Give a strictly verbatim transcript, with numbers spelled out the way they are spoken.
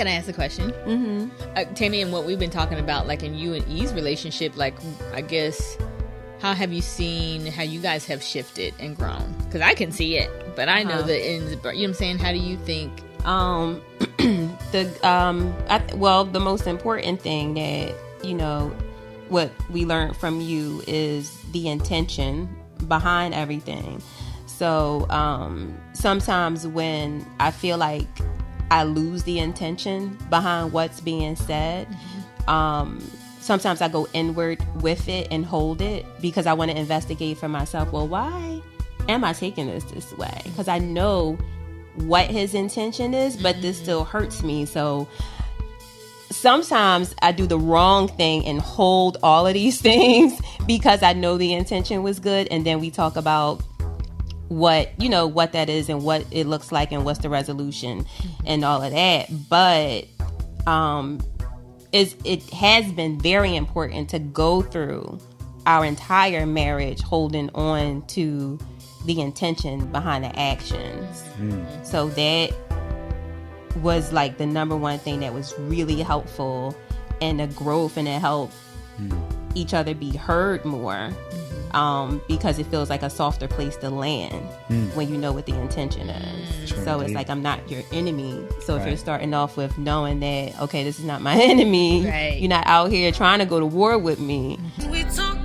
can I ask a question? Mm-hmm. Uh, Tammy, and what we've been talking about, like in you and E's relationship, like I guess, how have you seen how you guys have shifted and grown? Because I can see it, but I know uh-huh. the ends. You know what I'm saying? How do you think? Um, the um, I, well, the most important thing that you know, what we learned from you is the intention behind everything. So um, sometimes when I feel like I lose the intention behind what's being said, mm-hmm. um, sometimes I go inward with it and hold it because I want to investigate for myself. Well, why am I taking this this way? Because I know what his intention is, but mm-hmm. this still hurts me. So sometimes I do the wrong thing and hold all of these things because I know the intention was good. And then we talk about what, you know, what that is and what it looks like and what's the resolution and all of that. But um, it's, it has been very important to go through our entire marriage holding on to the intention behind the actions. Mm. So that was like the number one thing that was really helpful in the growth, and it helped mm. each other be heard more. Mm-hmm. Um, because it feels like a softer place to land mm. when you know what the intention is. True, so it's like, I'm not your enemy. So right. if you're starting off with knowing that, okay, this is not my enemy, right. you're not out here trying to go to war with me. We talk